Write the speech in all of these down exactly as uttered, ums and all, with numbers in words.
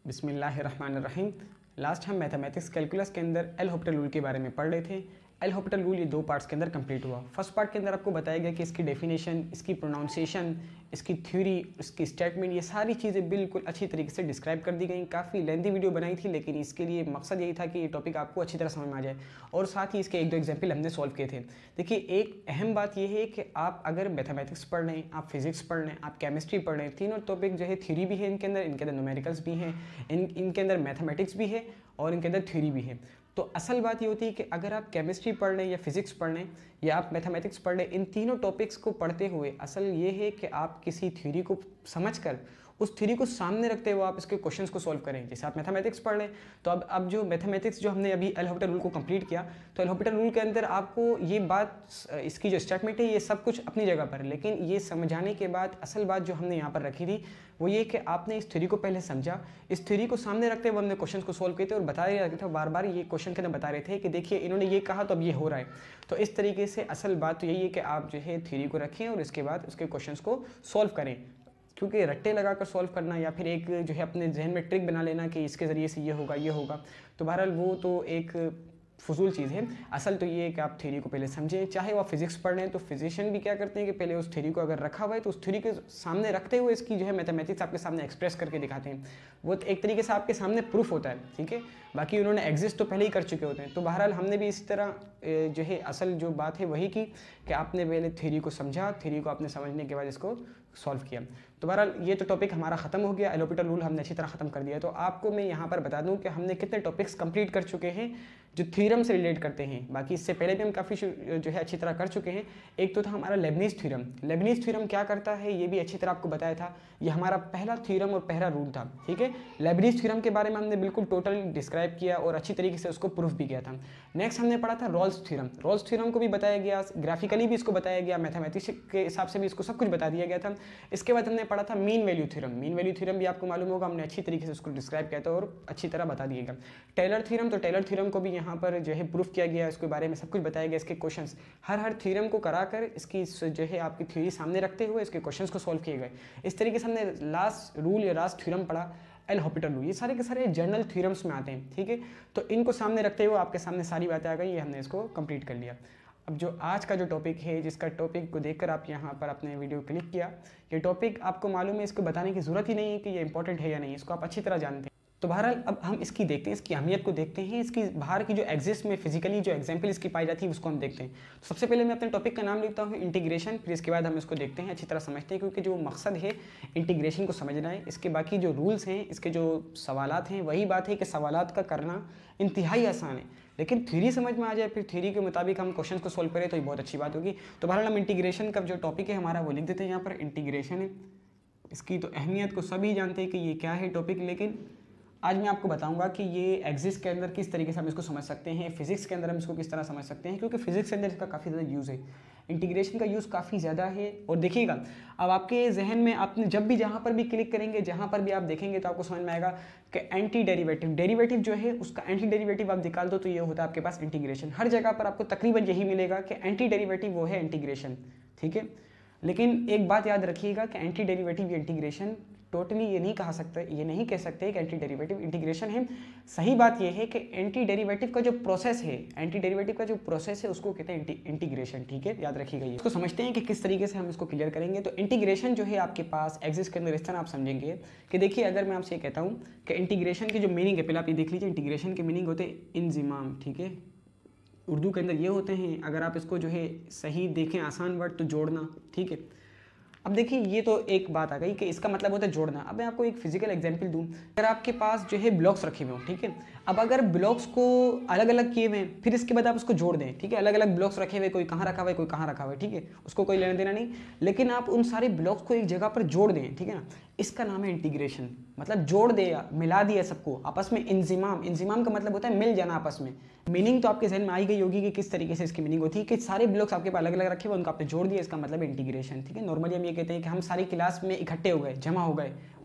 बिस्मिल्लाहिर्रहमानिर्रहीम। लास्ट हम mathematics calculus के अंदर एल हॉपिटल रूल के बारे में पढ़ रहे थे। एल हॉपिटल रूल ये दो पार्ट्स के अंदर कंप्लीट हुआ। फर्स्ट पार्ट के अंदर आपको बताया गया कि इसकी डेफिनेशन, इसकी प्रोनाउंसिएशन, इसकी थ्योरी, इसकी स्टेटमेंट, ये सारी चीज़ें बिल्कुल अच्छी तरीके से डिस्क्राइब कर दी गई। काफ़ी लेंथी वीडियो बनाई थी, लेकिन इसके लिए मकसद यही था कि ये टॉपिक आपको अच्छी तरह समझ में आ जाए और साथ ही इसके एक दो एग्जाम्पल हमने सॉल्व किए थे। देखिए, एक अहम बात यह है कि आप अगर मैथमेटिक्स पढ़ रहे हैं, आप फिजिक्स पढ़ रहे हैं, आप केमिस्ट्री पढ़ रहे हैं, तीनों टॉपिक जो है थ्योरी भी है इनके अंदर, इनके अंदर न्यूमेरिकल्स भी हैं, इन इनके अंदर मैथमेटिक्स भी है और इनके अंदर थ्योरी भी है। तो असल बात ये होती है कि अगर आप केमिस्ट्री पढ़ रहे हैं या फिजिक्स पढ़ रहे हैं या आप मैथमेटिक्स पढ़ रहे हैं, इन तीनों टॉपिक्स को पढ़ते हुए असल ये है कि आप किसी थ्योरी को समझकर उस थ्योरी को सामने रखते हुए आप इसके क्वेश्चंस को सॉल्व करें। जैसे आप मैथमेटिक्स पढ़ रहे हैं तो अब अब जो मैथमेटिक्स जो हमने अभी एल हॉपिटल रूल को कंप्लीट किया, तो एल हॉपिटल रूल के अंदर आपको ये बात, इसकी जो स्टेटमेंट है, ये सब कुछ अपनी जगह पर है, लेकिन ये समझाने के बाद असल बात जो हमने यहाँ पर रखी थी वो ये कि आपने इस थ्योरी को पहले समझा, इस थ्योरी को सामने रखते हुए हमने क्वेश्चन को सॉल्व किए थे और बता रहे थे बार बार, ये क्वेश्चन के अंदर बता रहे थे कि देखिए इन्होंने ये कहा तो अब ये हो रहा है। तो इस तरीके से असल बात तो यही है कि आप जो है थ्योरी को रखें और इसके बाद उसके क्वेश्चन को सॉल्व करें, क्योंकि रट्टे लगाकर सॉल्व करना या फिर एक जो है अपने जहन में ट्रिक बना लेना कि इसके ज़रिए से ये होगा ये होगा, तो बहरहाल वो तो एक फजूल चीज़ है। असल तो ये है कि आप थ्योरी को पहले समझें। चाहे वो आप फिजिक्स पढ़ रहे हैं तो फिजिशियन भी क्या करते हैं कि पहले उस थ्योरी को अगर रखा हुआ है तो उस थ्योरी के सामने रखते हुए इसकी जो है मैथमेटिक्स आपके सामने एक्सप्रेस करके दिखाते हैं। वो एक तरीके से आपके सामने प्रूफ होता है, ठीक है। बाकी उन्होंने एग्जिस्ट तो पहले ही कर चुके होते हैं। तो बहरहाल हमने भी इसी तरह जो है असल जो बात है वही की कि आपने पहले थ्योरी को समझा, थ्योरी को आपने समझने के बाद इसको सॉल्व किया। तो बहरहाल ये तो टॉपिक हमारा ख़त्म हो गया, एल हॉपिटल रूल हमने अच्छी तरह ख़त्म कर दिया। तो आपको मैं यहाँ पर बता दूँ कि हमने कितने टॉपिक्स कंप्लीट कर चुके हैं जो थ्योरम से रिलेट करते हैं। बाकी इससे पहले भी हम काफ़ी जो है अच्छी तरह कर चुके हैं। एक तो था हमारा लेबनीज़ थ्योरम। लेबनीज़ थ्योरम क्या करता है ये भी अच्छी तरह आपको बताया था। ये हमारा पहला थ्योरम और पहला रूल था, ठीक है। लेबनीज़ थ्योरम के बारे में हमने बिल्कुल टोटल डिस्क्राइब किया और अच्छी तरीके से उसको प्रूफ भी किया था। नेक्स्ट हमने पढ़ा था रॉल्स थ्योरम। रॉल्स थ्योरम को भी बताया गया, ग्राफिकली भी इसको बताया गया, मैथमेटिक्स के हिसाब से भी इसको सब कुछ बता दिया गया था। इसके बाद हमने पढ़ा था mean value theorem. Mean value theorem भी आपको मालूम होगा, हमने अच्छी तरीके से उसको डिस्क्राइब किया था और अच्छी तरह बता दिएगा। टेलर थ्योरम, तो टेलर थ्योरम को भी यहाँ पर जो है प्रूफ किया गया, इसके बारे में सब कुछ बताया गया। इसके क्वेश्चंस हर हर थ्योरम को कराकर इसकी जो है आपकी थ्योरी सामने रखते हुए इसके क्वेश्चंस को सॉल्व किए गए। इस तरीके से हमने लास्ट रूल या लास्ट थ्योरम पढ़ा एल हॉपिटल रूल। ये सारे के सारे जनरल थ्योरम्स में आते हैं, ठीक है। तो इनको सामने रखते हुए आपके सामने सारी बातें आ गई, ये हमने इसको कंप्लीट कर लिया। अब जो आज का जो टॉपिक है, जिसका टॉपिक को देखकर आप यहाँ पर अपने वीडियो क्लिक किया, ये टॉपिक आपको मालूम है, इसको बताने की ज़रूरत ही नहीं है कि ये इंपॉर्टेंट है या नहीं, इसको आप अच्छी तरह जानते हैं। तो बहरहाल अब हम इसकी देखते हैं, इसकी अहमियत को देखते हैं, इसकी बाहर की जो एग्जिस्ट में फिजिकली जो एग्जाम्पल इसकी पाई जाती है उसको हम देखते हैं। तो सबसे पहले मैं अपने टॉपिक का नाम लिखता हूँ इंटीग्रेशन, फिर इसके बाद हम इसको देखते हैं, अच्छी तरह समझते हैं, क्योंकि जो मकसद है इंटीग्रेशन को समझना है। इसके बाकी जो रूल्स हैं, इसके जो सवालात हैं, वही बात है कि सवालात का करना इंतहाई आसान है, लेकिन थ्योरी समझ में आ जाए, फिर थ्योरी के मुताबिक हम क्वेश्चन को सॉल्व करें तो ये बहुत अच्छी बात होगी। तो बहरहाल हम इंटीग्रेशन का जो टॉपिक है हमारा वो लिख देते हैं यहाँ पर, इंटीग्रेशन है। इसकी तो अहमियत को सभी जानते हैं कि ये क्या है टॉपिक, लेकिन आज मैं आपको बताऊंगा कि ये एग्जिस्ट के अंदर किस तरीके से हम इसको समझ सकते हैं, फिजिक्स के अंदर हम इसको किस तरह समझ सकते हैं, क्योंकि फिजिक्स के अंदर इसका काफ़ी ज़्यादा यूज़ है, इंटीग्रेशन का यूज़ काफ़ी ज़्यादा है। और देखिएगा अब आपके जहन में आपने जब भी जहाँ पर भी क्लिक करेंगे, जहाँ पर भी आप देखेंगे तो आपको समझ में आएगा कि एंटी डेरिवेटिव, डेरिवेटिव जो है उसका एंटी डेरिवेटिव आप निकाल दो तो ये होता है आपके पास इंटीग्रेशन। हर जगह पर आपको तकरीबन यही मिलेगा कि एंटी डेरिवेटिव वो है इंटीग्रेशन, ठीक है। लेकिन एक बात याद रखिएगा कि एंटी डेरिवेटिव या इंटीग्रेशन टोटली ये नहीं कहा सकते, ये नहीं कह सकते कि एंटी डेरिवेटिव इंटीग्रेशन है। सही बात ये है कि एंटी डेरिवेटिव का जो प्रोसेस है, एंटी डेरिवेटिव का जो प्रोसेस है उसको कहते हैं इंटीग्रेशन, ठीक है, याद रखिएगा। ये इसको समझते हैं कि किस तरीके से हम इसको क्लियर करेंगे। तो इंटीग्रेशन जो है आपके पास एग्जिस्ट के अंदर इस तरह आप समझेंगे कि देखिए, अगर मैं आपसे ये कहता हूँ कि इंटीग्रेशन की जो मीनिंग है, पहले आप ये देख लीजिए, इंटीग्रेशन के मीनिंग होते हैं इंजिमाम, ठीक है, उर्दू के अंदर ये होते हैं। अगर आप इसको जो है सही देखें, आसान वर्ड तो जोड़ना, ठीक है। अब देखिए ये तो एक बात आ गई कि इसका मतलब होता है जोड़ना। अब मैं आपको एक फिजिकल एग्जांपल दूं, अगर आपके पास जो है ब्लॉक्स रखे हुए हो, ठीक है। अब अगर ब्लॉक्स को अलग अलग किए हुए फिर इसके बाद आप उसको जोड़ दें, ठीक है, अलग अलग ब्लॉक्स रखे हुए, कोई कहाँ रखा हुआ है, कोई कहाँ रखा हुआ है, ठीक है, उसको कोई लेना देना नहीं, लेकिन आप उन सारे ब्लॉक्स को एक जगह पर जोड़ दें, ठीक है ना, इसका नाम है इंटीग्रेशन। मतलब जोड़ दिया, मिला दिया सबको आपस में। इंजिमाम, इंजिमाम का मतलब होता है मिल जाना आपस में। मीनिंग तो आपके जहन में आई गई होगी कि किस तरीके से इसकी मीनिंग होती है कि सारे ब्लॉक्स आपके पास अलग अलग रखे हुए, उनको आपने जोड़ दिया, इसका मतलब इंटीग्रेशन, ठीक है। नॉर्मली हम ये कहते हैं कि हम सारी क्लास में इकट्ठे हो गए, जमा हो गए,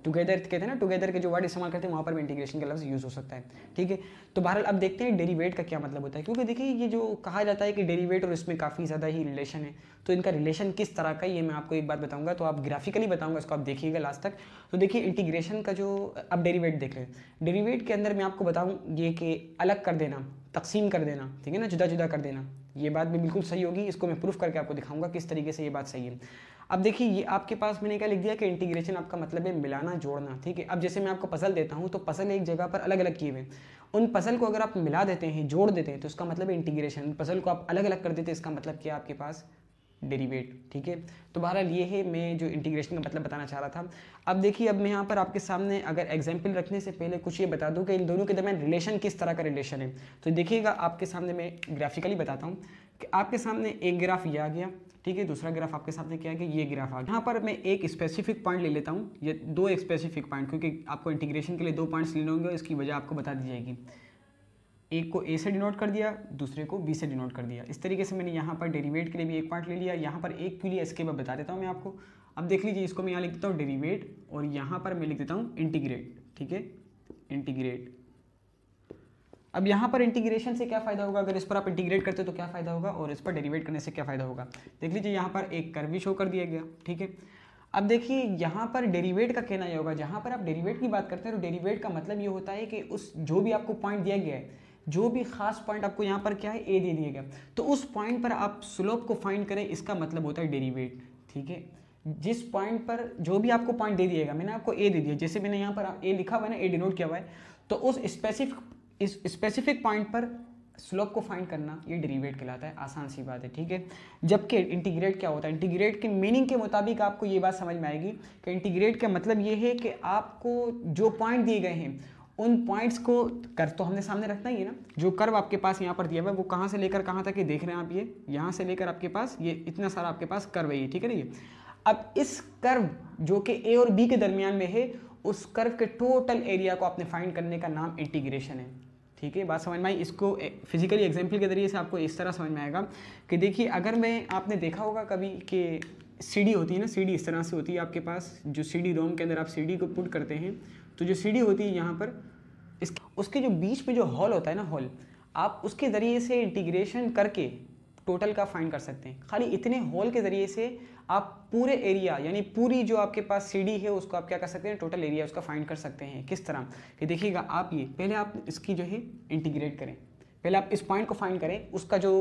टुगेदर कहते हैं ना, टुगेदर के जो वर्ड इस्तेमाल करते हैं वहाँ पर भी इंटीग्रेशन का लफ्ज़ यूज़ हो सकता है, ठीक है। तो बहरहाल अब देखते हैं डेरिवेट का क्या मतलब होता है, क्योंकि देखिए ये जो कहा जाता है कि डेरिवेट और इसमें काफ़ी ज़्यादा ही रिलेशन है, तो इनका रिलेशन किस तरह का ये मैं आपको एक बात बताऊंगा, तो आप ग्राफिकली बताऊंगा, इसको आप देखिएगा लास्ट तक। तो देखिए इंटीग्रेशन का जो, अब डेरिवेट देख रहे हैं, डेरिवेट के अंदर मैं आपको बताऊँ ये कि अलग कर देना, तकसीम कर देना, ठीक है ना, जुदा जुदा कर देना, ये बात भी बिल्कुल सही होगी, इसको मैं प्रूफ करके आपको दिखाऊंगा किस तरीके से ये बात सही है। अब देखिए ये आपके पास मैंने क्या लिख दिया कि इंटीग्रेशन आपका मतलब है मिलाना, जोड़ना, ठीक है। अब जैसे मैं आपको पजल देता हूँ तो पजल एक जगह पर अलग अलग किए हुए, उन पजल को अगर आप मिला देते हैं, जोड़ देते हैं, तो इसका मतलब है इंटीग्रेशन। पजल को आप अलग अलग कर देते हैं, इसका मतलब क्या आपके पास डेरिवेट, ठीक है। तो बहरहाल ये है मैं जो इंटीग्रेशन का मतलब बताना चाह रहा था। अब देखिए अब मैं यहाँ पर आपके सामने अगर एग्जाम्पल रखने से पहले कुछ ये बता दूँ कि इन दोनों के दरमियान रिलेशन किस तरह का रिलेशन है। तो देखिएगा आपके सामने मैं ग्राफिकली बताता हूँ कि आपके सामने एक ग्राफ ये आ गया, ठीक है, दूसरा ग्राफ आपके सामने क्या है कि ये ग्राफ आ गया। यहाँ पर मैं एक स्पेसिफिक पॉइंट ले लेता हूँ, ये दो स्पेसिफिक पॉइंट, क्योंकि आपको इंटीग्रेशन के लिए दो पॉइंट्स लेने होंगे, इसकी वजह आपको बता दी जाएगी। एक को ए से डिनोट कर दिया, दूसरे को बी से डिनोट कर दिया। इस तरीके से मैंने यहाँ पर डेरिवेट के लिए भी एक पार्ट ले लिया, यहाँ पर एक क्यों लिया इसके बाद बता देता हूँ मैं आपको। अब देख लीजिए, इसको मैं यहाँ लिख देता हूँ डेरिवेट, और यहाँ पर मैं लिख देता हूँ इंटीग्रेट, ठीक है, इंटीग्रेट। अब यहाँ पर इंटीग्रेशन से क्या फ़ायदा होगा, अगर इस पर आप इंटीग्रेट करते हो तो क्या फ़ायदा होगा, और इस पर डेरिवेट करने से क्या फ़ायदा होगा। देख लीजिए यहाँ पर एक कर्व भी शो कर दिया गया, ठीक है। अब देखिए यहाँ पर डेरिवेट का कहना ये होगा, जहाँ पर आप डेरिवेट की बात करते हैं तो डेरिवेट का मतलब ये होता है कि उस जो भी आपको पॉइंट दिया गया है, जो भी खास पॉइंट आपको यहाँ पर क्या है ए दे दिया गया, तो उस पॉइंट पर आप स्लोप को फाइंड करें, इसका मतलब होता है डेरिवेट, ठीक है। जिस पॉइंट पर जो भी आपको पॉइंट दे दिएगा, मैंने आपको ए दे दिया, जैसे मैंने यहाँ पर ए लिखा हुआ है ना, ए डिनोट किया हुआ है, तो उस स्पेसिफिक इस स्पेसिफिक पॉइंट पर स्लोप को फाइंड करना ये डेरिवेट कहलाता है। आसान सी बात है, ठीक है। जबकि इंटीग्रेट क्या होता है, इंटीग्रेट के मीनिंग के मुताबिक आपको ये बात समझ में आएगी कि इंटीग्रेट का मतलब ये है कि आपको जो पॉइंट दिए गए हैं उन पॉइंट्स को कर तो हमने सामने रखना ही है ना। जो कर्व आपके पास यहाँ पर दिया हुआ है वो कहाँ से लेकर कहाँ तक ये देख रहे हैं आप, ये यहाँ से लेकर आपके पास ये इतना सारा आपके पास कर्व है ये, ठीक है ना। ये अब इस कर्व जो कि ए और बी के दरमियान में है, उस कर्व के टोटल एरिया को आपने फाइंड करने का नाम इंटीग्रेशन है, ठीक है। बात समझ में आई। इसको फिजिकली एग्जाम्पल के जरिए से आपको इस तरह समझ में आएगा कि देखिए अगर मैं, आपने देखा होगा कभी कि सीडी होती है ना, सीडी इस तरह से होती है आपके पास, जो सीडी रोम के अंदर आप सीडी को पुट करते हैं, तो जो सीडी होती है यहाँ पर इस उसके जो बीच में जो हॉल होता है ना, हॉल, आप उसके ज़रिए से इंटीग्रेशन करके टोटल का फाइंड कर सकते हैं। खाली इतने हॉल के ज़रिए से आप पूरे एरिया, यानी पूरी जो आपके पास सीडी है उसको आप क्या कर सकते हैं, टोटल एरिया उसका फाइंड कर सकते हैं। किस तरह कि देखिएगा आप, ये पहले आप इसकी जो है इंटीग्रेट करें, पहले आप इस पॉइंट को फाइंड करें, उसका जो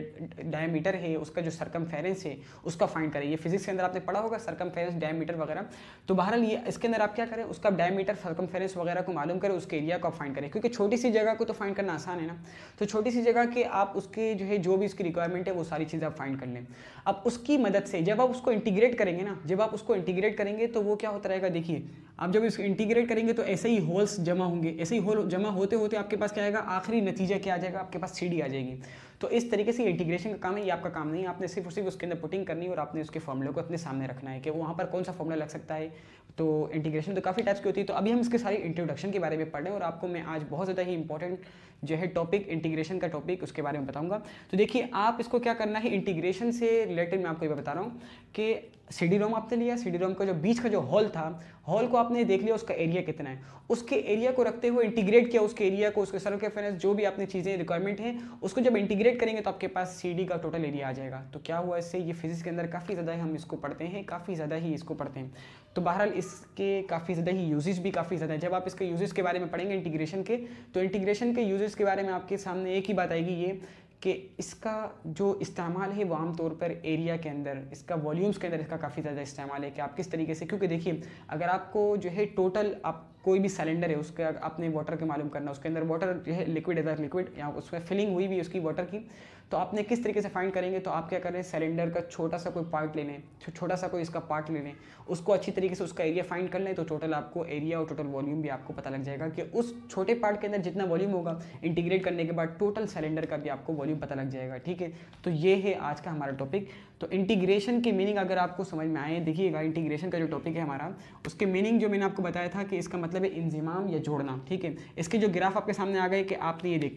डायमीटर है, उसका जो सरकमफेरेंस है उसका फाइंड करें। ये फिजिक्स के अंदर आपने पढ़ा होगा सरकमफेरेंस, डायमीटर वगैरह। तो बहरहाल ये इसके अंदर आप क्या करें, उसका डायमीटर, सरकमफेरेंस वगैरह को मालूम करें, उसके एरिया को आप फाइंड करें, क्योंकि छोटी सी जगह को तो फाइंड करना आसान है ना। तो छोटी सी जगह के आप उसके जो है जो भी उसकी रिक्वायरमेंट है वो सारी चीज़ें आप फाइंड कर लें। अब उसकी मदद से जब आप उसको इंटीग्रेट करेंगे ना, जब आप उसको इंटीग्रेट करेंगे तो वो क्या होता रहेगा, देखिए आप जब इसको इंटीग्रेट करेंगे तो ऐसे ही होल्स जमा होंगे, ऐसे ही होल जमा होते होते आपके पास क्या आएगा, आखिरी नतीजा क्या आ जाएगा, आपके पास सीडी आ जाएगी। तो इस तरीके से इंटीग्रेशन का काम है, ये आपका काम नहीं है, आपने सिर्फ और सिर्फ उसके अंदर पुटिंग करनी है और आपने उसके फॉर्मूले को अपने सामने रखना है कि वहाँ पर कौन सा फॉर्मूला लग सकता है। तो इंटीग्रेशन तो काफ़ी टाइप्स की होती है। तो अभी हम इसके सारी इंट्रोडक्शन के बारे में पढ़ रहे हैं और आपको मैं आज बहुत ज़्यादा ही इंपॉर्टेंट जो है टॉपिक, इंटीग्रेशन का टॉपिक, उसके बारे में बताऊंगा। तो देखिए आप इसको क्या करना है, इंटीग्रेशन से रिलेटेड मैं आपको ये बता रहा हूँ कि सीडी रोम आपने लिया, सीडी रोम का जो बीच का जो हॉल था, हॉल को आपने देख लिया उसका एरिया कितना है, उसके एरिया को रखते हुए इंटीग्रेट किया उसके एरिया को, उसके सरकमफेरेंस, जो भी आपने चीज़ें रिक्वायरमेंट है उसको जब इंटीग्रेट करेंगे तो आपके पास सीडी का टोटल एरिया आ जाएगा। तो क्या हुआ इससे, ये फिजिक्स के अंदर काफ़ी ज़्यादा हम इसको पढ़ते हैं, काफ़ी ज़्यादा ही इसको पढ़ते हैं। तो बहरहाल इसके काफ़ी ज़्यादा ही यूजेस भी काफ़ी ज़्यादा है। जब आप इसके यूजेस के बारे में पढ़ेंगे इंटीग्रेशन के, तो इंटीग्रेशन के यूजेस के बारे में आपके सामने एक ही बात आएगी, ये कि इसका जो इस्तेमाल है वो आमतौर पर एरिया के अंदर, इसका वॉल्यूम्स के अंदर इसका काफ़ी ज़्यादा इस्तेमाल है कि आप किस तरीके से, क्योंकि देखिए अगर आपको जो है टोटल, आप कोई भी सिलेंडर है उसका आपने वाटर के मालूम करना, उसके अंदर वाटर जो है लिक्विड इधर लिक्विड, या उसमें फिलिंग हुई भी उसकी वाटर की, तो आपने किस तरीके से फाइंड करेंगे, तो आप क्या करें, सिलेंडर का छोटा सा कोई पार्ट ले लें, छोटा सा कोई इसका पार्ट ले लें, उसको अच्छी तरीके से उसका एरिया फाइंड कर लें, तो टोटल आपको एरिया और टोटल वॉल्यूम भी आपको पता लग जाएगा कि उस छोटे पार्ट के अंदर जितना वॉल्यूम होगा इंटीग्रेट करने के बाद टोटल सिलेंडर का भी आपको वॉल्यूम पता लग जाएगा, ठीक है। तो ये है आज का हमारा टॉपिक। तो इंटीग्रेशन की मीनिंग अगर आपको समझ में आए, देखिएगा इंटीग्रेशन का जो टॉपिक है हमारा, उसके मीनिंग जो मैंने आपको बताया था कि इसका मतलब है इंजिमाम या जोड़ना, ठीक है। इसके जो ग्राफ आपके सामने आ गए कि आपने ये देखते हैं,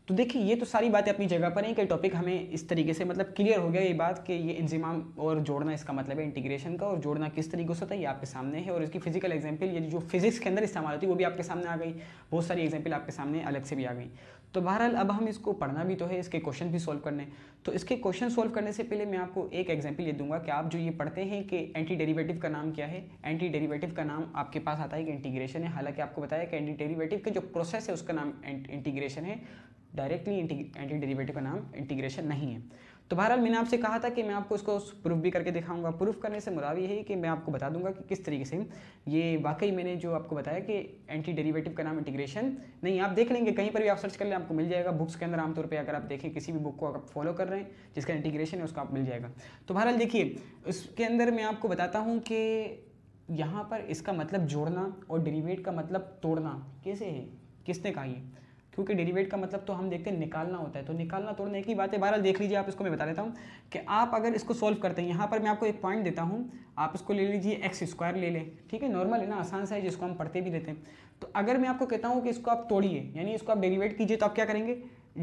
तो देखिए ये तो सारी बातें अपनी जगह पर हैं कि टॉपिक हमें इस तरीके से मतलब क्लियर हो गया ये बात कि ये इंजिमाम और जोड़ना इसका मतलब है इंटीग्रेशन का, और जोड़ना किस तरीके से होता है ये आपके सामने है, और इसकी फिजिकल एग्जांपल ये जो फिजिक्स के अंदर इस्तेमाल होती है वो भी आपके सामने आ गई, बहुत सारी एग्जांपल आपके सामने अलग से भी आ गई। तो बहरहाल अब हम इसको पढ़ना भी तो है, इसके क्वेश्चन भी सॉल्व करने। तो इसके क्वेश्चन सॉल्व करने से पहले मैं आपको एक एग्जांपल ये दूंगा कि आप जो ये पढ़ते हैं कि एंटी डेरिवेटिव का नाम क्या है। एंटी डेरिवेटिव का नाम आपके पास आता है कि इंटीग्रेशन है, हालांकि आपको बताया कि एंटी डेरिवेटिव का जो प्रोसेस है उसका नाम इंटीग्रेशन है, डायरेक्टली एंटी डेरिवेटिव का नाम इंटीग्रेशन नहीं है। तो बहरहाल मैंने आपसे कहा था कि मैं आपको इसको प्रूफ भी करके दिखाऊंगा। प्रूफ करने से मुराद ये है कि मैं आपको बता दूंगा कि किस तरीके से ये वाकई मैंने जो आपको बताया कि एंटी डेरिवेटिव का नाम इंटीग्रेशन नहीं। आप देख लेंगे कहीं पर भी आप सर्च कर लें आपको मिल जाएगा बुक्स के अंदर, आमतौर पर अगर आप देखें किसी भी बुक को आप फॉलो कर रहे हैं जिसका इंटीग्रेशन है उसका आप मिल जाएगा। तो बहरहाल देखिए उसके अंदर मैं आपको बताता हूँ कि यहाँ पर इसका मतलब जोड़ना और डेरिवेट का मतलब तोड़ना कैसे है, किसने कहा ये, क्योंकि डेरिवेट का मतलब तो हम देखते हैं निकालना होता है, तो निकालना तोड़ने की बात है। बहरहाल देख लीजिए आप, इसको मैं बता देता हूँ कि आप अगर इसको सॉल्व करते हैं, यहाँ पर मैं आपको एक पॉइंट देता हूँ, आप इसको ले लीजिए एक्स स्क्वायर ले लें, ठीक है, नॉर्मल है ना, आसान सा है जिसको हम पढ़ते भी रहते हैं। तो अगर मैं आपको कहता हूँ कि इसको आप तोड़िए यानी इसको आप डेरिवेट कीजिए, तो आप क्या करेंगे,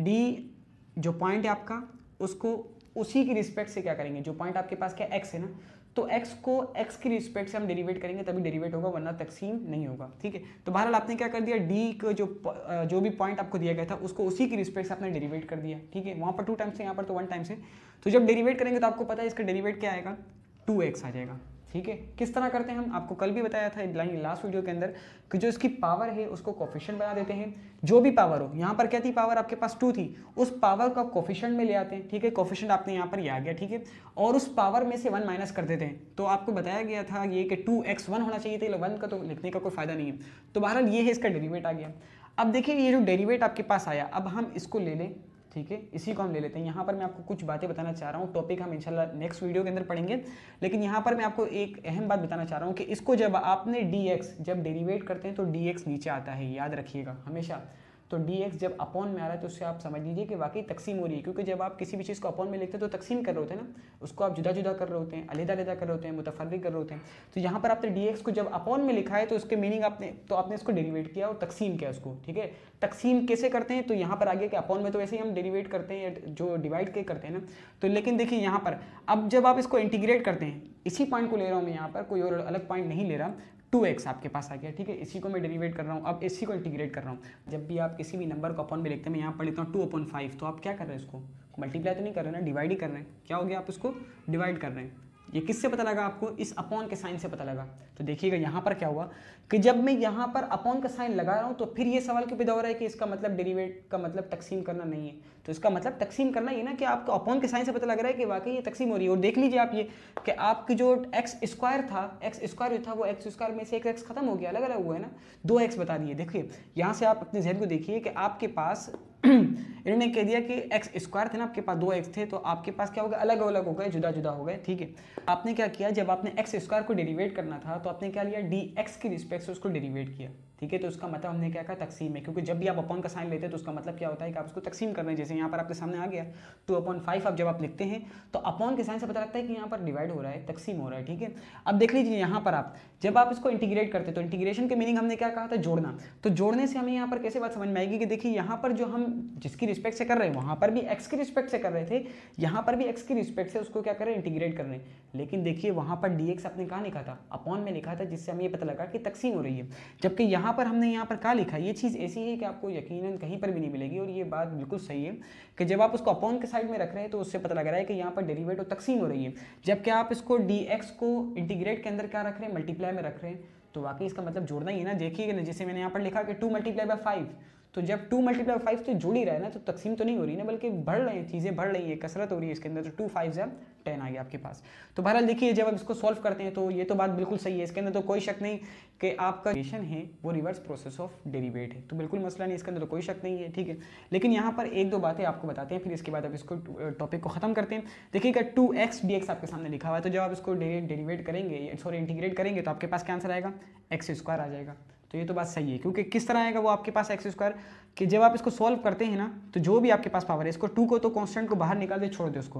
डी जो पॉइंट है आपका उसको उसी की रिस्पेक्ट से क्या करेंगे, जो पॉइंट आपके पास क्या एक्स है ना, तो x को x की रिस्पेक्ट से हम डेरिवेट करेंगे तभी डेरिवेट होगा, वरना तकसीम नहीं होगा, ठीक है। तो बहरहाल आपने क्या कर दिया, d को जो जो भी पॉइंट आपको दिया गया था उसको उसी की रिस्पेक्ट से आपने डेरिवेट कर दिया, ठीक है। वहाँ पर टू टाइम्स है, यहाँ पर तो वन टाइम्स है। तो जब डेरिवेट करेंगे तो आपको पता है इसका डेरिवेट क्या आएगा, टू एक्स आ जाएगा, ठीक है। किस तरह करते हैं हम, आपको कल भी बताया था लास्ट वीडियो के अंदर कि जो इसकी पावर है उसको कोफिशिएंट बना देते हैं, जो भी पावर हो, यहाँ पर क्या थी पावर आपके पास टू थी, उस पावर को आप कोफिशिएंट में ले आते हैं, ठीक है। कोफिशिएंट आपने यहाँ पर ये आ गया, ठीक है, और उस पावर में से वन माइनस कर देते हैं। तो आपको बताया गया था ये कि टू एक्स वन होना चाहिए था, वन का तो लिखने का कोई फायदा नहीं है। तो बहरहाल ये है इसका डेरिवेट आ गया। अब देखिए ये जो डेरिवेट आपके पास आया, अब हम इसको ले लें, ठीक है, इसी को हम ले लेते हैं। यहाँ पर मैं आपको कुछ बातें बताना चाह रहा हूँ, टॉपिक हम इंशाल्लाह नेक्स्ट वीडियो के अंदर पढ़ेंगे, लेकिन यहाँ पर मैं आपको एक अहम बात बताना चाह रहा हूँ कि इसको जब आपने dx जब डेरिवेट करते हैं तो dx नीचे आता है, याद रखिएगा हमेशा। तो dx जब अपॉन में आ रहा है तो उससे आप समझ लीजिए कि वाकई तकसीम हो रही है, क्योंकि जब आप किसी भी चीज़ को अपॉन में लिखते हैं तो तकसीम कर रहे होते हैं ना, उसको आप जुदा जुदा कर रहे होते हैं, अलग अलग कर रहे होते हैं, मुतफर्रिक कर रहे होते हैं। तो यहाँ पर आपने dx को जब अपॉन में लिखा है तो उसके मीनिंग आपने तो आपने इसको डेरिवेट किया और तकसीम किया उसको, ठीक है। तकसीम कैसे करते हैं, तो यहाँ पर आगे कि अपॉन में तो वैसे ही हम डेरिवेट करते हैं जो डिवाइड के करते हैं ना, तो लेकिन देखिए यहाँ पर अब जब आप इसको इंटीग्रेट करते हैं, इसी पॉइंट को ले रहा हूँ मैं, यहाँ पर कोई और अलग पॉइंट नहीं ले रहा, टू एक्स आपके पास आ गया, ठीक है, इसी को मैं डेरिवेट कर रहा हूँ, अब इसी को इंटीग्रेट कर रहा हूँ। जब भी आप किसी भी नंबर को अपॉन में लिखते हैं, मैं यहाँ पर लिखता हूँ टू अपॉन फाइव, तो आप क्या कर रहे हैं, इसको मल्टीप्लाई तो नहीं कर रहे हैं ना, डिवाइड ही कर रहे हैं। क्या हो गया, आप इसको डिवाइड कर रहे हैं। ये किससे पता लगा आपको, इस अपॉन के साइन से पता लगा। तो देखिएगा यहाँ पर क्या हुआ कि जब मैं यहाँ पर अपॉन का साइन लगा रहा हूँ तो फिर ये सवाल क्यों पैदा हो रहा है कि इसका मतलब डेरिवेट का मतलब तकसीम करना नहीं है। तो इसका मतलब तकसीम करना ही ना कि आपको अपॉन के साइन से पता लग रहा है कि वाकई ये तकसीम हो रही है। और देख लीजिए आप ये कि आपकी जो एक्स स्क्वायर था, एक्स स्क्वायर था, वो एक्स स्क्वायर में से एक एक्स खत्म हो गया, अलग अलग हुआ है ना, दो एक्स बता दिए। देखिए यहाँ से आप अपने जहन को देखिए कि आपके पास इन्होंने कह दिया कि एक्स स्क्वायर थे ना, आपके पास दो एक्स थे, तो आपके पास क्या हो गया, अलग अलग हो गए, जुदा जुदा हो गए, ठीक है। आपने क्या किया, जब आपने एक्स स्क्वायर को डेरिवेट करना था तो आपने क्या लिया, डी एक्स की रिस्पेक्ट से उसको डेरिवेट किया, ठीक है। तो उसका मतलब हमने क्या कहा, तकसीम है, क्योंकि जब भी आप अपॉन का साइन लेते हैं तो उसका मतलब क्या होता है कि आप उसको तकसीम कर रहे हैं। जैसे यहाँ पर आपके सामने आ गया टू अपॉन फाइव, आप जब आप लिखते हैं तो अपॉन के साइन से पता लगता है कि यहाँ पर डिवाइड हो रहा है, तकसीम हो रहा है, ठीक है। अब देख लीजिए यहाँ पर आप जब आप इसको इंटीग्रेट करते हैं तो इंटीग्रेशन के मीनिंग हमने क्या कहा था, जोड़ना। तो जोड़ने से हमें यहाँ पर कैसे बात समझ में आएगी कि देखिए यहाँ पर जो हम जिसकी रिस्पेक्ट से कर रहे हैं वहाँ पर भी एक्स की रिस्पेक्ट से कर रहे थे, यहाँ पर भी एक्स की रिस्पेक्ट से उसको क्या कर रहे हैं, इंटीग्रेट कर रहे हैं। लेकिन देखिए वहाँ पर डी एक्स आपने कहाँ लिखा था, अपॉन में लिखा था, जिससे हमें ये पता लगा कि तकसीम हो रही है। जबकि यहाँ पर हमने यहाँ पर क्या लिखा, ये चीज़ ऐसी है कि आपको यकीनन कहीं पर भी नहीं मिलेगी, और ये बात बिल्कुल सही है कि जब आप उसको अपॉन के साइड में रख रहे हैं तो उससे पता लग रहा है कि यहाँ पर डेरिवेट और तकसीम हो रही है। जबकि आप इसको डी एक्स को इंटीग्रेट के अंदर क्या रख रहे हैं, मल्टीप्लाई में रख रहे हैं, तो वाकई इसका मतलब जोड़ना ही है ना। देखिएगा ना, जैसे मैंने यहाँ पर लिखा कि टू मल्टीप्लाई बाय फाइव, तो जब टू मल्टीप्लाई बाय फाइव तो जुड़ ही रहा है ना, तो तकसीम तो नहीं हो रही ना, बल्कि बढ़ रहे हैं, चीज़ें बढ़ रही है, कसरत हो रही है इसके अंदर। तो टू फाइव जब टेन आ गया आपके पास। तो बहरहाल देखिए जब आप इसको सॉल्व करते हैं तो ये तो बात बिल्कुल सही है, इसके अंदर तो कोई शक नहीं कि आपका रिलेशन है वो रिवर्स प्रोसेस ऑफ डेरिवेट है, तो बिल्कुल मसला नहीं, इसके अंदर तो कोई शक नहीं है, ठीक है। लेकिन यहाँ पर एक दो बातें आपको बताते हैं, फिर इसके बाद आप इसको टॉपिक को खत्म करते हैं। देखिएगा टू एक्स डी एक्स आपके सामने लिखा हुआ है, तो जब आप इसको डेरिवेट करेंगे, सॉरी इंटीग्रेट करेंगे, तो आपके पास क्या आंसर आएगा, एक्स स्क्वायर आ जाएगा। तो ये तो बात सही है, क्योंकि किस तरह आएगा वो आपके पास एक्स स्क्वायर, कि जब आप इसको सॉल्व करते हैं ना तो जो भी आपके पास पावर है, इसको टू को तो कांस्टेंट को बाहर निकाल दे, छोड़ दे उसको,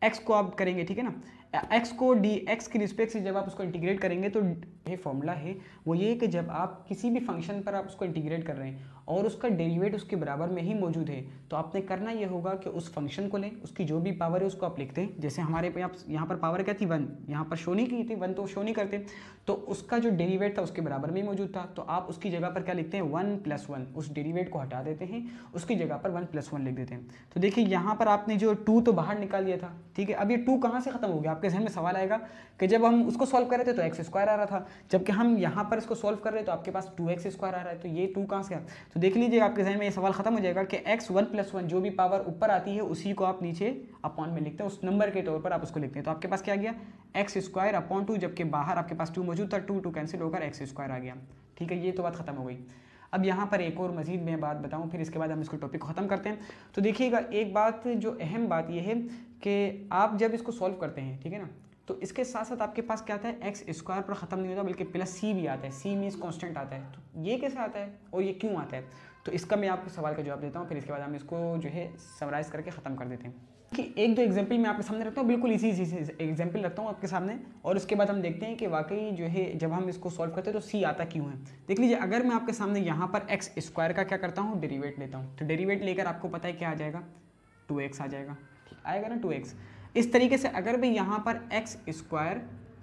एक्स को आप करेंगे, ठीक है ना, एक्स को डी एक्स की रिस्पेक्ट से जब आप उसको इंटीग्रेट करेंगे तो ये फॉर्मूला है वो ये है कि जब आप किसी भी फंक्शन पर आप उसको इंटीग्रेट कर रहे हैं और उसका डेरिवेट उसके बराबर में ही मौजूद है तो आपने करना ये होगा कि उस फंक्शन को लें, उसकी जो भी पावर है उसको आप लिखते हैं। जैसे हमारे पे आप यहाँ पर पावर क्या थी, वन, यहाँ पर शो नहीं की थी, वन तो शो नहीं करते, तो उसका जो डेरिवेट था उसके बराबर में ही मौजूद था, तो आप उसकी जगह पर क्या लिखते हैं, वन प्लस वन, उस डेरिवेट को हटा देते हैं, उसकी जगह पर वन प्लस वन लिख देते हैं। तो देखिए यहाँ पर आपने जो टू तो बाहर निकाल दिया था, ठीक है, अब ये टू कहाँ से खत्म हो गया, आपके जहन में सवाल आएगा कि जब हम उसको सॉल्व कर रहे थे तो एक्स स्क्वायर आ रहा था, जबकि हम यहाँ पर इसको सॉल्व कर रहे हैं तो आपके पास टू एक्स स्क्वायर आ रहा है, तो ये टू कहाँ से आ, तो देख लीजिए आपके जहन में ये सवाल खत्म हो जाएगा कि एक्स वन प्लस वन जो भी पावर ऊपर आती है उसी को आप नीचे अपॉन में लिखते हैं, उस नंबर के तौर पर आप उसको लिखते हैं। तो आपके पास क्या गया, एक्स स्क्वायर अपॉन टू, जबकि बाहर आपके पास टू मौजूद था, टू टू कैंसिल होकर एक्स स्क्वायर आ गया, ठीक है, ये तो बात खत्म हो गई। अब यहाँ पर एक और मजीद मैं बात बताऊँ, फिर इसके बाद हम इसको टॉपिक को ख़त्म करते हैं। तो देखिएगा एक बात जो अहम बात यह है कि आप जब इसको सॉल्व करते हैं, ठीक है ना, तो इसके साथ साथ आपके पास क्या आता है, एक्स स्क्वायर पर ख़त्म नहीं होता बल्कि प्लस सी भी आता है, सी मीन्स कांस्टेंट आता है। तो ये कैसे आता है और ये क्यों आता है, तो इसका मैं आपको सवाल का जवाब देता हूँ, फिर इसके बाद हम इसको जो है समराइज़ करके ख़त्म कर देते हैं। कि एक दो एग्जाम्पल मैं आपके सामने रखता हूँ, बिल्कुल इसी इसी एग्जाम्पल रखता हूँ आपके सामने, और उसके बाद हम देखते हैं कि वाकई जो है जब हम इसको सॉल्व करते हैं तो सी आता क्यों है। देख लीजिए, अगर मैं आपके सामने यहाँ पर एक्स स्क्वायर का क्या करता हूँ, डेरिवेट लेता हूँ, तो डेरिवेट लेकर आपको पता है क्या आ जाएगा, टू एक्स आ जाएगा, आएगा ना टू एक्स। इस तरीके से अगर मैं यहाँ पर एक्स स्क्वायर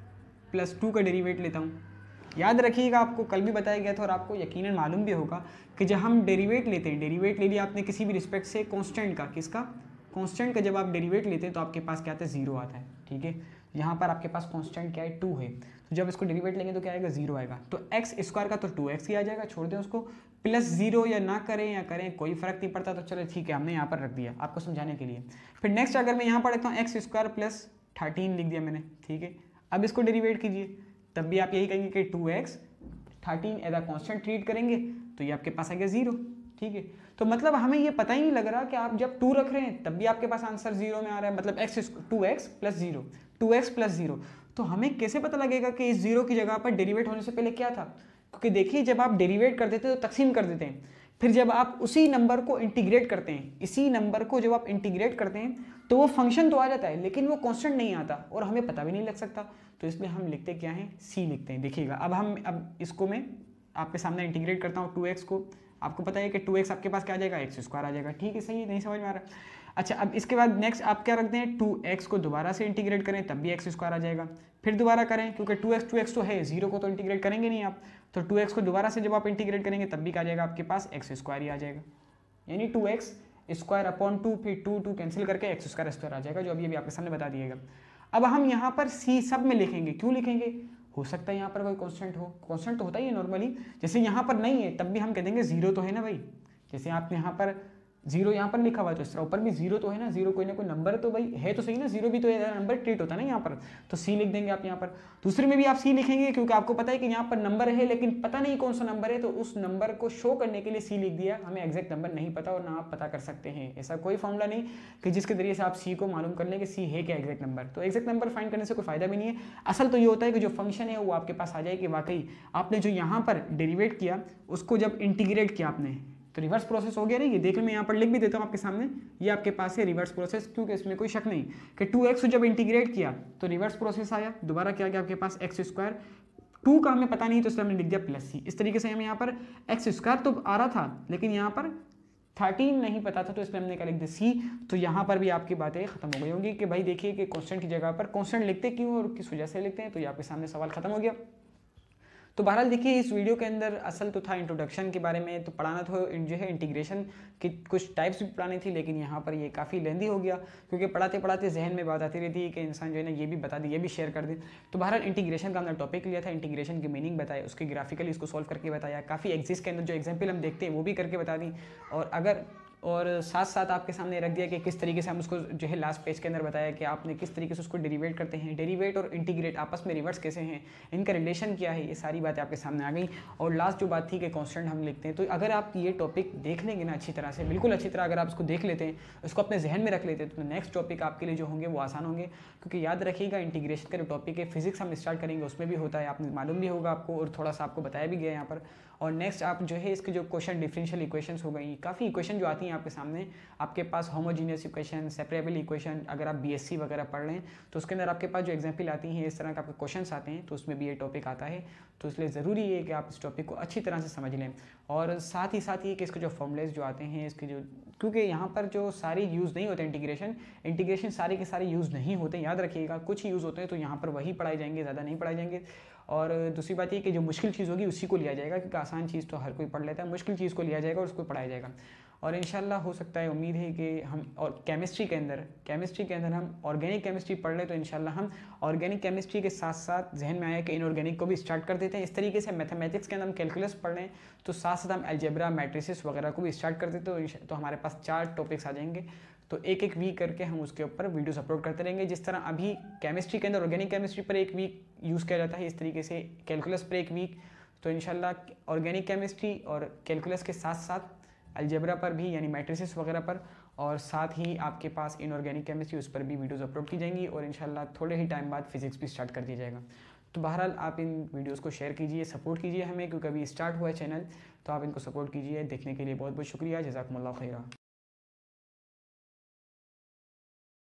प्लस टू का डेरिवेट लेता हूँ, याद रखिएगा आपको कल भी बताया गया था और आपको यकीनन मालूम भी होगा कि जब हम डेरिवेट लेते हैं, डेरिवेट ले लिया आपने किसी भी रिस्पेक्ट से कांस्टेंट का, किसका, कांस्टेंट का, जब आप डेरिवेट लेते हैं तो आपके पास क्या आता है, जीरो आता है, ठीक है। यहाँ पर आपके पास कांस्टेंट क्या है, टू है, तो जब इसको डेरिवेट लेंगे तो क्या आएगा, जीरो आएगा। तो एक्स स्क्वायर का तो टू एक्स ही आ जाएगा, छोड़ दें उसको, प्लस जीरो या ना करें या करें कोई फर्क नहीं पड़ता, तो चलो ठीक है, हमने यहाँ पर रख दिया आपको समझाने के लिए। फिर नेक्स्ट अगर मैं यहाँ पर रखता हूँ एक्स स्क्वायर प्लस थर्टीन लिख दिया मैंने, ठीक है। अब इसको डेरिवेट कीजिए, तब भी आप यही कहेंगे कि two x thirteen as a constant treat करेंगे तो ये आपके पास आ गया जीरो, ठीक है। तो मतलब हमें ये पता ही नहीं लग रहा कि आप जब टू रख रहे हैं तब भी आपके पास आंसर जीरो में आ रहा है, मतलब x two x plus zero, two x plus zero. तो हमें कैसे पता लगेगा कि इस जीरो की जगह पर डेरिवेट होने से पहले क्या था, क्योंकि देखिए जब आप डेरिवेट कर देते हैं तो तकसीम कर देते हैं, फिर जब आप उसी नंबर को इंटीग्रेट करते हैं, इसी नंबर को जब आप इंटीग्रेट करते हैं तो वो फंक्शन तो आ जाता है लेकिन वो कांस्टेंट नहीं आता और हमें पता भी नहीं लग सकता, तो इसलिए हम लिखते क्या हैं, सी लिखते हैं। देखिएगा अब हम अब इसको मैं आपके सामने इंटीग्रेट करता हूँ, टू एक्स को, आपको पता है कि टू एक्स आपके पास क्या आ जाएगा, एक्स स्क्वायर आ जाएगा, ठीक है, सही है, नहीं समझ में आ रहा। अच्छा, अब इसके बाद नेक्स्ट आप क्या रखते हैं, टू एक्स को दोबारा से इंटीग्रेट करें तब भी एक्स स्क्वायर आ जाएगा, फिर दोबारा करें क्योंकि टू एक्स टू एक्स तो है, जीरो को तो इंटीग्रेट करेंगे नहीं आप, तो टू एक्स को दोबारा से जब आप इंटीग्रेट करेंगे तब भी क्या आ जाएगा, आपके पास एक्स स्क्वायर ही आ जाएगा, यानी two x square upon two, फिर टू टू कैंसिल करके एक्स स्क्वायर स्क्वायर आ जाएगा, जो अभी अभी आपके सामने बता दिएगा। अब हम यहाँ पर सी सब में लिखेंगे, क्यों लिखेंगे, हो सकता है यहाँ पर कोई कांस्टेंट हो, कांस्टेंट तो होता ही है नॉर्मली, जैसे यहाँ पर नहीं है तब भी हम कह देंगे जीरो तो है ना भाई, जैसे आपने यहाँ पर जीरो यहाँ पर लिखा हुआ है तो इस तरह ऊपर भी जीरो तो है ना, जीरो कोई ना कोई नंबर तो भाई है तो सही ना, जीरो भी तो नंबर ट्रीट होता है ना यहाँ पर, तो सी लिख देंगे आप यहाँ पर। दूसरे में भी आप सी लिखेंगे क्योंकि आपको पता है कि यहाँ पर नंबर है लेकिन पता नहीं कौन सा नंबर है, तो उस नंबर को शो करने के लिए सी लिख दिया, हमें एग्जैक्ट नंबर नहीं पता और ना आप पता कर सकते हैं, ऐसा कोई फॉर्मूला नहीं कि जिसके जरिए से आप सी को मालूम कर लें कि सी है क्या एग्जैक्ट नंबर, तो एग्जैक्ट नंबर फाइंड करने से कोई फायदा भी नहीं है। असल तो ये होता है कि जो फंक्शन है वो आपके पास आ जाए कि वाकई आपने जो यहाँ पर डेरिवेट किया उसको जब इंटीग्रेट किया आपने तो रिवर्स प्रोसेस हो गया नहीं, ये देख लो मैं यहाँ पर लिख भी देता हूँ आपके सामने, ये आपके पास है रिवर्स प्रोसेस, क्योंकि इसमें कोई शक नहीं कि टू एक्स जब इंटीग्रेट किया तो रिवर्स प्रोसेस आया, दोबारा क्या गया आपके पास एक्स स्क्वायर, टू का हमें पता नहीं तो इसलिए हमने लिख दिया प्लस सी। इस तरीके से हमें यहाँ पर एक्स स्क्वायर तो आ रहा था लेकिन यहाँ पर थर्टीन नहीं पता था तो इसलिए हमने क्या लिख दिया सी। तो यहाँ पर भी आपकी बातें खत्म हो गई होंगी कि भाई देखिए कि कॉन्स्टेंट की जगह पर कॉन्स्टेंट लिखते क्यों और किस वजह से लिखते हैं, तो ये आपके सामने सवाल खत्म हो गया। तो बहरहाल देखिए इस वीडियो के अंदर असल तो था इंट्रोडक्शन के बारे में, तो पढ़ाना तो जो है इंटीग्रेशन की कुछ टाइप्स भी पढ़ानी थी, लेकिन यहाँ पर ये काफ़ी लेंदी हो गया क्योंकि पढ़ाते पढ़ाते जहन में बात आती रहती है कि इंसान जो है ना ये भी बता दे, ये भी शेयर कर दे। तो बहरहाल इंटीग्रेशन का हमने टॉपिक लिया था, इंटीग्रेशन की मीनिंग बताया, उसके ग्राफिकली इसको सॉल्व करके बताया, काफ़ी एग्जिस्ट के अंदर जो एग्जाम्पल हम देखते हैं वो भी करके बता दी, और अगर और साथ साथ आपके सामने रख दिया कि किस तरीके से हम उसको जो है लास्ट पेज के अंदर बताया कि आपने किस तरीके से उसको डेरिवेट करते हैं, डेरिवेट और इंटीग्रेट आपस में रिवर्स कैसे हैं, इनका रिलेशन क्या है, ये सारी बातें आपके सामने आ गई। और लास्ट जो बात थी कि कांस्टेंट हम लिखते हैं, तो अगर आप ये टॉपिक देख लेंगे ना अच्छी तरह से, बिल्कुल अच्छी तरह अगर आप इसको देख लेते हैं, उसको अपने जहन में रख लेते हैं, तो नेक्स्ट टॉपिक आपके लिए जो होंगे वो आसान होंगे। क्योंकि याद रखिएगा इंटीग्रेशन का जो टॉपिक है फिजिक्स हम स्टार्ट करेंगे उसमें भी होता है, आपने मालूम भी होगा आपको और थोड़ा सा आपको बताया भी गया यहाँ पर। और नेक्स्ट आप जो है इसके जो क्वेश्चन डिफरेंशियल इक्वेशंस हो गई, काफ़ी इक्वेशन जो आती हैं आपके सामने, आपके पास होमोजीनियस इक्वेशन, सेपरेबल इक्वेशन, अगर आप बीएससी वगैरह पढ़ रहे हैं तो उसके अंदर आपके पास जो एग्जाम्पल आती हैं, इस तरह के आपके क्वेश्चन आते हैं, तो उसमें भी ये टॉपिक आता है। तो इसलिए ज़रूरी है कि आप इस टॉपिक को अच्छी तरह से समझ लें। और साथ ही साथ ये कि इसके जो फॉर्मूलेज जो आते हैं, इसके जो, क्योंकि यहाँ पर जो सारी यूज़ नहीं होते इंटीग्रेशन इंटीग्रेशन सारे के सारे यूज़ नहीं होते, याद रखिएगा, कुछ यूज़ होते हैं तो यहाँ पर वही पढ़ाए जाएंगे, ज़्यादा नहीं पढ़ाए जाएंगे। और दूसरी बात ये कि जो मुश्किल चीज़ होगी उसी को लिया जाएगा, क्योंकि आसान चीज़ तो हर कोई पढ़ लेता है, मुश्किल चीज़ को लिया जाएगा और उसको पढ़ाया जाएगा। और इंशाल्लाह हो सकता है, उम्मीद है कि हम, और केमिस्ट्री के अंदर केमिस्ट्री के अंदर हम ऑर्गेनिक केमिस्ट्री पढ़ लें तो इंशाल्लाह हम ऑर्गेनिक केमिस्ट्री के साथ साथ जहन में आया कि इनऑर्गेनिक को भी स्टार्ट कर देते हैं। इस तरीके से मैथमेटिक्स के अंदर हम कैलकुलस पढ़ लें तो साथ साथ हम अलजेब्रा, मैट्रिसेस वगैरह को भी स्टार्ट कर देते हैं, तो हमारे पास चार टॉपिक्स आ जाएंगे। तो एक एक वीक करके हम उसके ऊपर वीडियोस अपलोड करते रहेंगे। जिस तरह अभी केमिस्ट्री के अंदर ऑर्गेनिक केमिस्ट्री पर एक वीक यूज़ किया जाता है, इस तरीके से कैलकुलस पर एक वीक, तो इंशाल्लाह ऑर्गेनिक केमिस्ट्री और कैलकुलस के साथ साथ अलजेब्रा पर भी, यानी मैट्रिसेस वगैरह पर, और साथ ही आपके पास इनऑर्गेनिक केमिस्ट्री, उस पर भी वीडियोस अपलोड की जाएंगी। और इंशाल्लाह थोड़े ही टाइम बाद फिजिक्स भी स्टार्ट कर दिया जाएगा। तो बहरहाल आप इन वीडियोस को शेयर कीजिए, सपोर्ट कीजिए हमें, क्योंकि अभी स्टार्ट हुआ है चैनल, तो आप इनको सपोर्ट कीजिए। देखने के लिए बहुत बहुत शुक्रिया। जज़ाकुमुल्लाह खैरा।